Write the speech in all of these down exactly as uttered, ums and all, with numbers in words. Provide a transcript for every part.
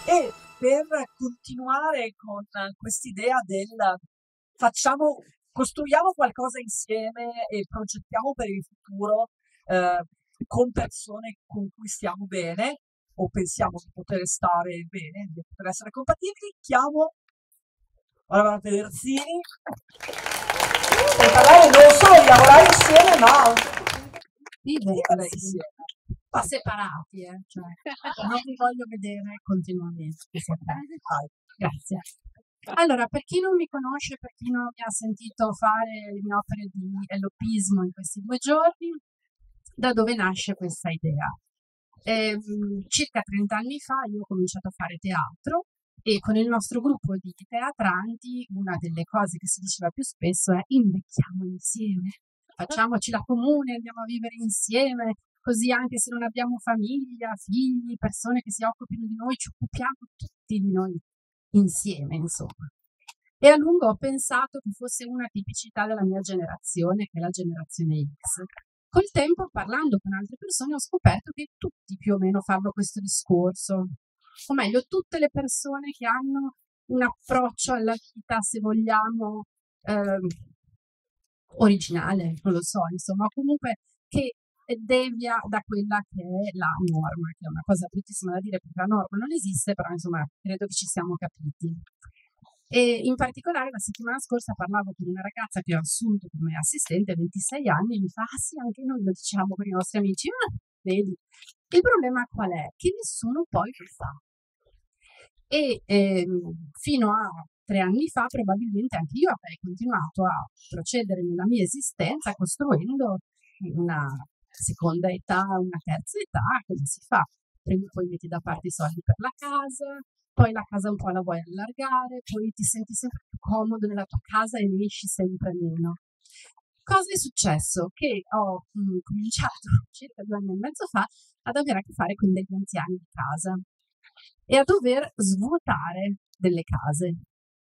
E per continuare con quest'idea del facciamo, costruiamo qualcosa insieme e progettiamo per il futuro eh, con persone con cui stiamo bene o pensiamo di poter stare bene, di poter essere compatibili, chiamo Barbara Pederzini per parlare non solo di lavorare insieme, ma anche di vivere insieme. Ma separati, eh? Cioè, non vi voglio vedere continuamente. Grazie. Allora, per chi non mi conosce, per chi non mi ha sentito fare le mie opere di elopismo in questi due giorni, da dove nasce questa idea? Eh, circa trenta anni fa io ho cominciato a fare teatro e con il nostro gruppo di teatranti una delle cose che si diceva più spesso è invecchiamo insieme, facciamoci la comune, andiamo a vivere insieme, così anche se non abbiamo famiglia, figli, persone che si occupino di noi, ci occupiamo tutti di noi insieme, insomma. E a lungo ho pensato che fosse una tipicità della mia generazione, che è la generazione X. Col tempo, parlando con altre persone, ho scoperto che tutti più o meno fanno questo discorso, o meglio, tutte le persone che hanno un approccio alla vita, se vogliamo, eh, originale, non lo so, insomma, comunque che devia da quella che è la norma, che è una cosa bruttissima da dire perché la norma non esiste, però insomma credo che ci siamo capiti. E in particolare la settimana scorsa parlavo con una ragazza che ho assunto come assistente a ventisei anni e mi fa, ah sì, anche noi lo diciamo con i nostri amici, ah, vedi. Il problema qual è? Che nessuno poi lo fa. E ehm, fino a tre anni fa probabilmente anche io avrei continuato a procedere nella mia esistenza costruendo una seconda età, una terza età, come si fa? Prima poi metti da parte i soldi per la casa, poi la casa un po' la vuoi allargare, poi ti senti sempre più comodo nella tua casa e ne esci sempre meno. Cosa è successo? Che ho mh, cominciato circa due anni e mezzo fa ad avere a che fare con degli anziani di casa e a dover svuotare delle case.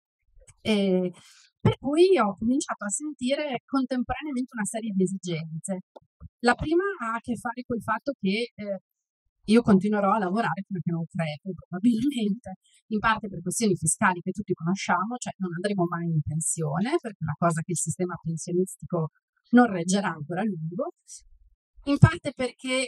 E per cui ho cominciato a sentire contemporaneamente una serie di esigenze. La prima ha a che fare col fatto che eh, io continuerò a lavorare fino a che non crepo, probabilmente, in parte per questioni fiscali che tutti conosciamo, cioè non andremo mai in pensione, perché è una cosa che il sistema pensionistico non reggerà ancora a lungo, in parte perché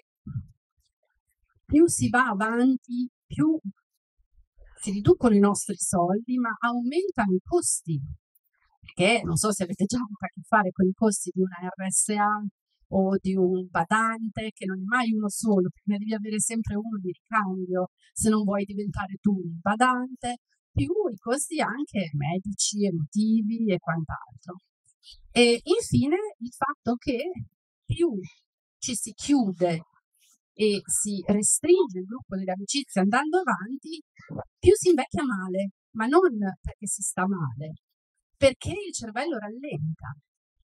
più si va avanti, più si riducono i nostri soldi, ma aumentano i costi, perché non so se avete già avuto a che fare con i costi di una R S A o di un badante, che non è mai uno solo, perché ne devi avere sempre uno di ricambio se non vuoi diventare tu il badante, più i costi anche medici, emotivi e quant'altro. E infine il fatto che più ci si chiude e si restringe il gruppo delle amicizie andando avanti, più si invecchia male, ma non perché si sta male, perché il cervello rallenta,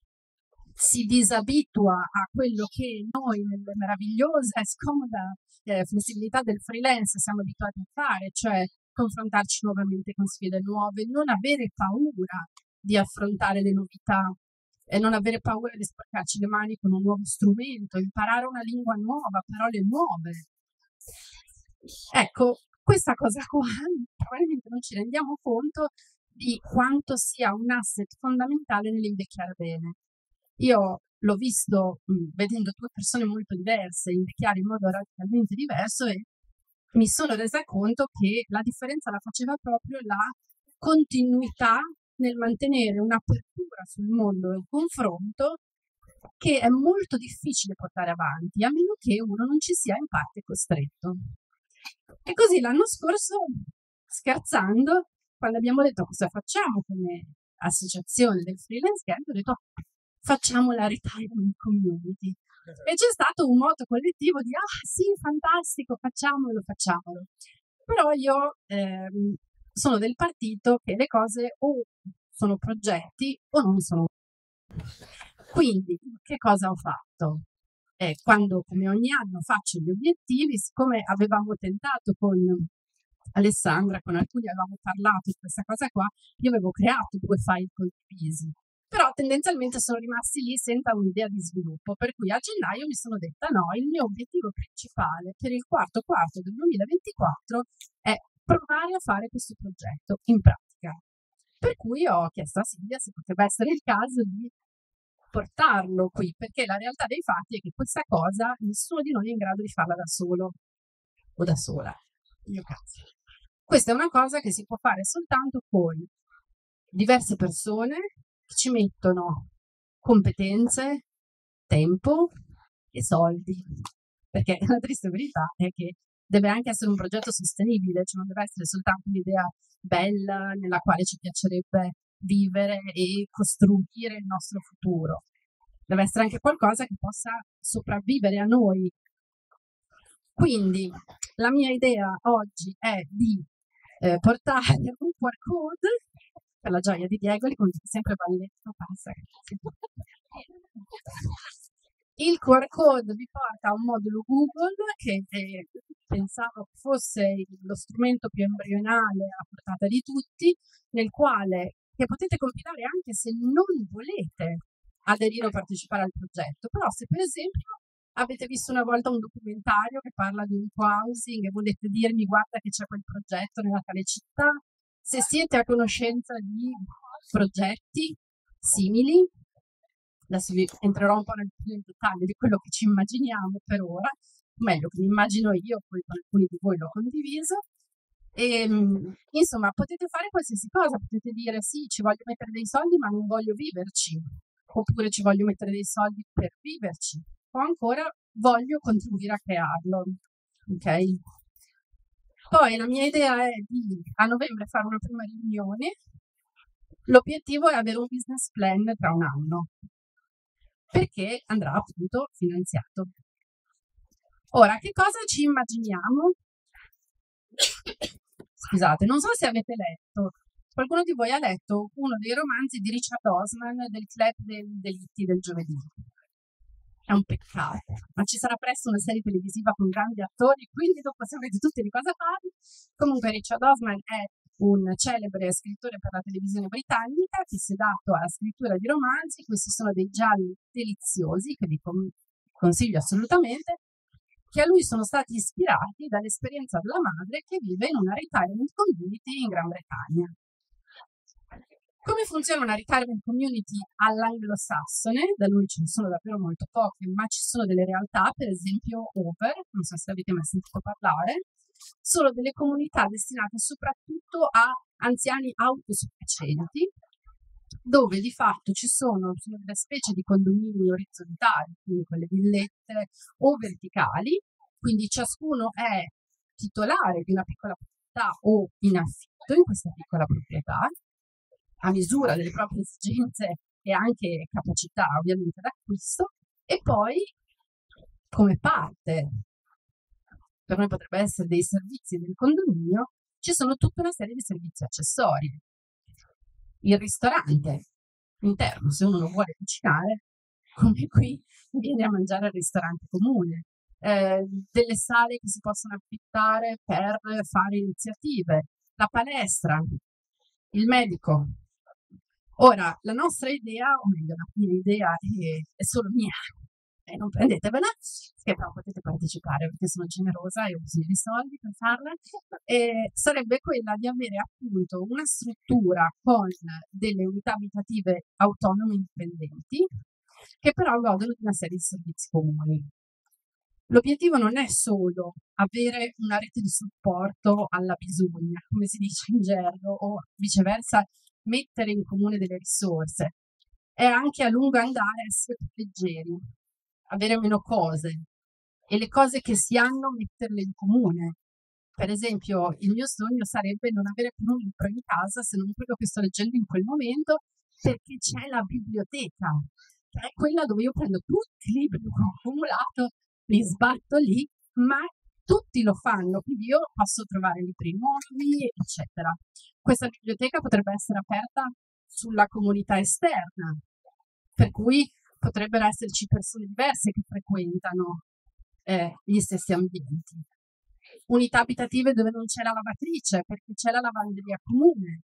si disabitua a quello che noi nella meravigliosa e scomoda eh, flessibilità del freelance siamo abituati a fare, cioè confrontarci nuovamente con sfide nuove, non avere paura di affrontare le novità e non avere paura di sporcarci le mani con un nuovo strumento, imparare una lingua nuova, parole nuove. Ecco, questa cosa qua probabilmente non ci rendiamo conto di quanto sia un asset fondamentale nell'invecchiare bene. Io l'ho visto mh, vedendo due persone molto diverse invecchiare in modo radicalmente diverso e mi sono resa conto che la differenza la faceva proprio la continuità nel mantenere un'apertura sul mondo e un confronto che è molto difficile portare avanti, a meno che uno non ci sia in parte costretto. E così l'anno scorso, scherzando, quando abbiamo detto cosa facciamo come associazione del freelance camp, ho detto facciamo la retirement community. E c'è stato un moto collettivo di ah sì, fantastico, facciamolo, facciamolo. Però io ehm, sono del partito che le cose o sono progetti o non sono. Quindi, che cosa ho fatto? Eh, quando, come ogni anno, faccio gli obiettivi, siccome avevamo tentato con Alessandra, con alcuni avevamo parlato di questa cosa qua, io avevo creato due file condivisi, però tendenzialmente sono rimasti lì senza un'idea di sviluppo, per cui a gennaio mi sono detta no, il mio obiettivo principale per il quarto quarto del duemilaventiquattro è provare a fare questo progetto in pratica. Per cui ho chiesto a Silvia se potrebbe essere il caso di portarlo qui, perché la realtà dei fatti è che questa cosa nessuno di noi è in grado di farla da solo o da sola. Io cazzo. Questa è una cosa che si può fare soltanto con diverse persone che ci mettono competenze, tempo e soldi. Perché la triste verità è che deve anche essere un progetto sostenibile, cioè non deve essere soltanto un'idea bella nella quale ci piacerebbe vivere e costruire il nostro futuro. Deve essere anche qualcosa che possa sopravvivere a noi. Quindi la mia idea oggi è di eh, portare un Q R code, per la gioia di Diego, li condivido sempre balletto, passa. Il Q R code vi porta a un modulo Google che eh, pensavo fosse lo strumento più embrionale a portata di tutti, nel quale che potete compilare anche se non volete aderire o partecipare al progetto, però se per esempio avete visto una volta un documentario che parla di un co-housing e volete dirmi guarda che c'è quel progetto nella tale città, se siete a conoscenza di progetti simili, adesso vi entrerò un po' nel, nel dettaglio di quello che ci immaginiamo per ora, o meglio che mi immagino io, poi con alcuni di voi l'ho condiviso, e insomma potete fare qualsiasi cosa, potete dire sì, ci voglio mettere dei soldi ma non voglio viverci, oppure ci voglio mettere dei soldi per viverci, o ancora voglio contribuire a crearlo, ok? Poi la mia idea è di a novembre fare una prima riunione, l'obiettivo è avere un business plan tra un anno, perché andrà appunto finanziato. Ora, che cosa ci immaginiamo? Scusate, non so se avete letto, qualcuno di voi ha letto uno dei romanzi di Richard Osman del Club dei Delitti del giovedì. È un peccato, ma ci sarà presto una serie televisiva con grandi attori, quindi dopo sapete tutti di cosa parli. Comunque Richard Osman è un celebre scrittore per la televisione britannica che si è dato alla scrittura di romanzi. Questi sono dei gialli deliziosi che vi consiglio assolutamente, che a lui sono stati ispirati dall'esperienza della madre che vive in una retirement community in Gran Bretagna. Come funziona una retirement community all'anglosassone? Da lui ce ne sono davvero molto poche, ma ci sono delle realtà, per esempio Over, non so se avete mai sentito parlare, sono delle comunità destinate soprattutto a anziani autosufficienti, dove di fatto ci sono, sono delle specie di condomini orizzontali, quindi con le villette, o verticali, quindi ciascuno è titolare di una piccola proprietà o in affitto in questa piccola proprietà, a misura delle proprie esigenze e anche capacità ovviamente d'acquisto, e poi come parte, per noi potrebbe essere dei servizi del condominio, ci sono tutta una serie di servizi accessori. Il ristorante interno, se uno non vuole cucinare, come qui, viene a mangiare al ristorante comune, eh, delle sale che si possono affittare per fare iniziative, la palestra, il medico. Ora, la nostra idea, o meglio, la mia idea è, è solo mia, e non prendetevela, che però potete partecipare perché sono generosa e ho bisogno di soldi per farla, e sarebbe quella di avere appunto una struttura con delle unità abitative autonome indipendenti, che però godono di una serie di servizi comuni. L'obiettivo non è solo avere una rete di supporto alla bisogna, come si dice in gergo, o viceversa mettere in comune delle risorse, è anche a lungo andare essere più leggeri, avere meno cose e le cose che si hanno metterle in comune. Per esempio, il mio sogno sarebbe non avere più un libro in casa se non quello che sto leggendo in quel momento, perché c'è la biblioteca, che è quella dove io prendo tutti i libri che ho accumulato, li sbatto lì, ma tutti lo fanno, quindi io posso trovare libri nuovi, eccetera. Questa biblioteca potrebbe essere aperta sulla comunità esterna, per cui potrebbero esserci persone diverse che frequentano eh, gli stessi ambienti. Unità abitative dove non c'è la lavatrice, perché c'è la lavanderia comune,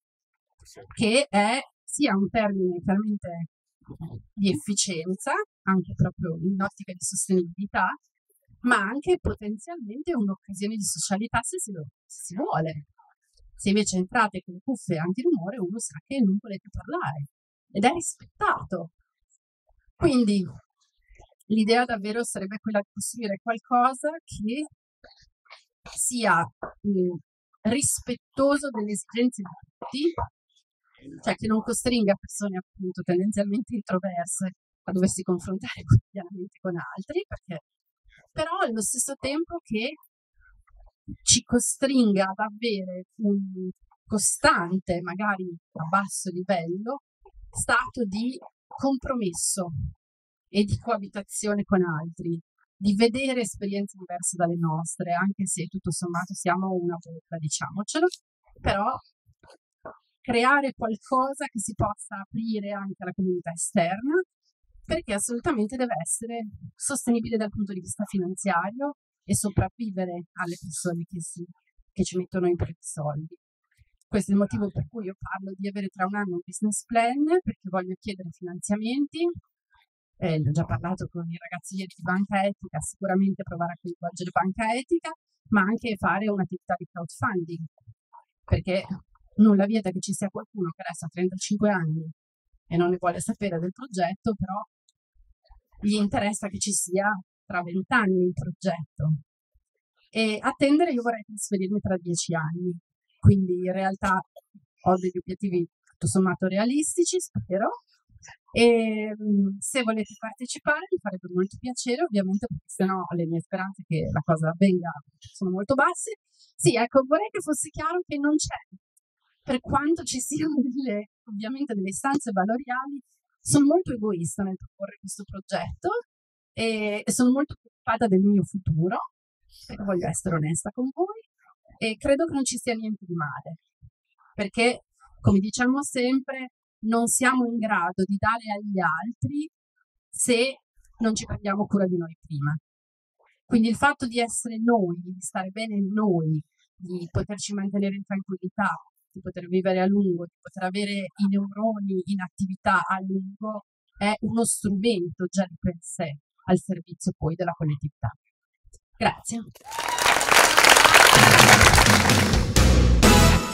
che è sia un termine chiaramente di efficienza, anche proprio in ottica di sostenibilità, ma anche potenzialmente un'occasione di socialità se si, lo, se si vuole. Se invece entrate con le cuffie antirumore, uno sa che non volete parlare ed è rispettato. Quindi l'idea davvero sarebbe quella di costruire qualcosa che sia mh, rispettoso delle esigenze di tutti, cioè che non costringa persone appunto tendenzialmente introverse a doversi confrontare quotidianamente con altri, perché però allo stesso tempo che ci costringa ad avere un costante, magari a basso livello, stato di compromesso e di coabitazione con altri, di vedere esperienze diverse dalle nostre, anche se tutto sommato siamo una volta, diciamocelo, però creare qualcosa che si possa aprire anche alla comunità esterna, perché assolutamente deve essere sostenibile dal punto di vista finanziario e sopravvivere alle persone che, si, che ci mettono in più soldi. Questo è il motivo per cui io parlo di avere tra un anno un business plan, perché voglio chiedere finanziamenti. Eh, ne ho già parlato con i ragazzi ieri di Banca Etica, sicuramente provare a coinvolgere Banca Etica, ma anche fare un'attività di crowdfunding, perché nulla vieta che ci sia qualcuno che adesso ha trentacinque anni e non ne vuole sapere del progetto, però gli interessa che ci sia tra vent'anni il progetto. E attendere, io vorrei trasferirmi tra dieci anni, quindi in realtà ho degli obiettivi tutto sommato realistici, spero, e se volete partecipare mi farebbe molto piacere, ovviamente, perché sennò le mie speranze che la cosa avvenga sono molto basse. Sì, ecco, vorrei che fosse chiaro che non c'è, per quanto ci siano delle, ovviamente delle istanze valoriali, sono molto egoista nel proporre questo progetto e, e sono molto preoccupata del mio futuro, perché voglio essere onesta con voi, e credo che non ci sia niente di male, perché, come diciamo sempre, non siamo in grado di dare agli altri se non ci prendiamo cura di noi prima. Quindi il fatto di essere noi, di stare bene noi, di poterci mantenere in tranquillità, di poter vivere a lungo, di poter avere i neuroni in attività a lungo, è uno strumento già di per sé al servizio poi della collettività. Grazie.